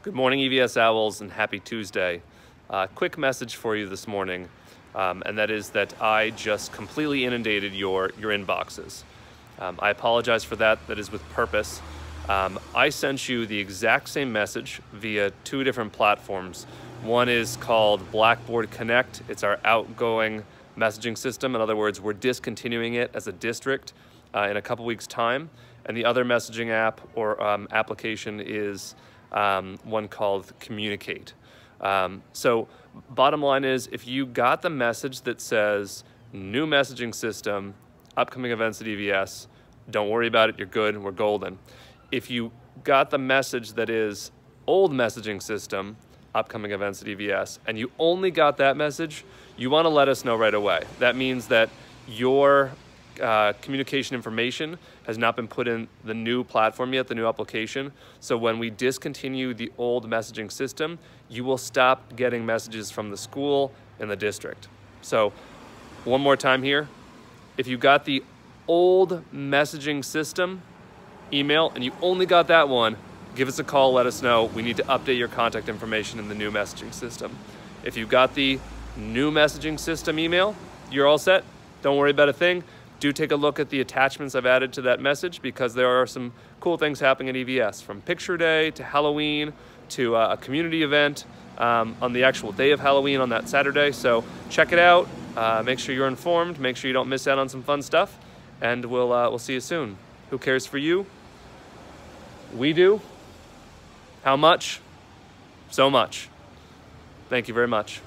Good morning, EVS Owls, and happy Tuesday. Quick message for you this morning, and that is that I just completely inundated your inboxes. I apologize for that. That is with purpose. I sent you the exact same message via two different platforms. One is called Blackboard Connect. It's our outgoing messaging system. In other words, we're discontinuing it as a district in a couple weeks' time. And the other messaging app or application is one called Communicate. So bottom line is, if you got the message that says new messaging system, upcoming events at EVS, don't worry about it, you're good, we're golden. If you got the message that is old messaging system, upcoming events at EVS, and you only got that message, you want to let us know right away. That means that your communication information has not been put in the new platform yet, the new application. So when we discontinue the old messaging system, you will stop getting messages from the school and the district. So one more time here, if you got the old messaging system email and you only got that one, give us a call, let us know. We need to update your contact information in the new messaging system. If you got the new messaging system email, you're all set. Don't worry about a thing. Do take a look at the attachments I've added to that message, because there are some cool things happening at EVS, from Picture Day to Halloween to a community event on the actual day of Halloween on that Saturday. So check it out. Make sure you're informed. Make sure you don't miss out on some fun stuff. And we'll see you soon. Who cares for you? We do. How much? So much. Thank you very much.